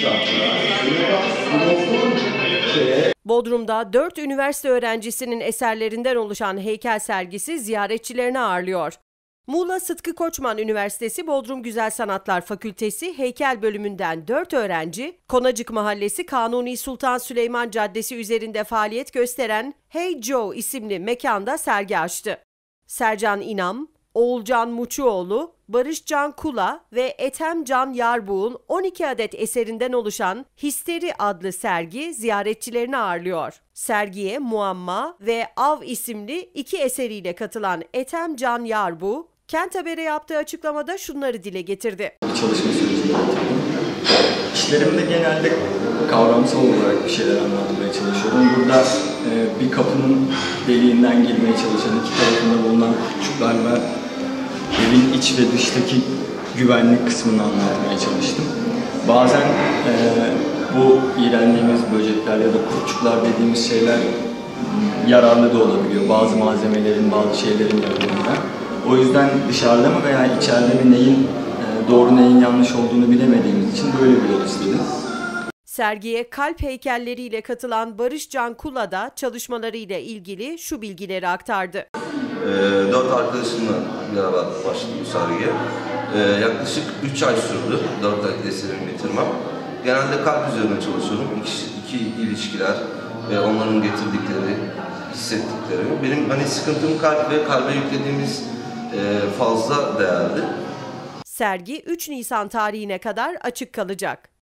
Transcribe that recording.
Bodrum'da 4 üniversite öğrencisinin eserlerinden oluşan heykel sergisi ziyaretçilerini ağırlıyor. Muğla Sıtkı Koçman Üniversitesi Bodrum Güzel Sanatlar Fakültesi Heykel Bölümünden 4 öğrenci, Konacık Mahallesi Kanuni Sultan Süleyman Caddesi üzerinde faaliyet gösteren Hey Joe isimli mekanda sergi açtı. Sercan İnam, Oğulcan Muçuoğlu, Barışcan Kula ve Ethem Can Yarbuğ'un 12 adet eserinden oluşan Histeri adlı sergi ziyaretçilerini ağırlıyor. Sergiye Muamma ve Av isimli 2 eseriyle katılan Ethem Can Yarbuğ, Kent Haber'e yaptığı açıklamada şunları dile getirdi. Çalışma sürecinde bitirdim. İşlerimde genelde kavramsal olarak bir şeyler anlatmaya çalışıyorum. Burada bir kapının deliğinden girmeye çalışan iki tarafında bulunan kurtçuklarla evin iç ve dıştaki güvenlik kısmını anlatmaya çalıştım. Bazen bu iğrendiğimiz böcekler ya da kurtçuklar dediğimiz şeyler yararlı da olabiliyor. Bazı malzemelerin, bazı şeylerin yapımında. O yüzden dışarıda mı veya içeride mi neyin doğru neyin yanlış olduğunu bilemediğimiz için böyle bir yol istedim. Sergiye kalp heykelleriyle katılan Barışcan Kula da çalışmalarıyla ilgili şu bilgileri aktardı. 4 arkadaşımla beraber başladım bu sergiye. Yaklaşık 3 ay sürdü 4 ay eserimi bitirmem. Genelde kalp üzerine çalışıyorum. İki ilişkiler ve onların getirdikleri, hissettikleri. Benim sıkıntım kalp ve kalbe yüklediğimiz fazla değerli. Sergi 3 Nisan tarihine kadar açık kalacak.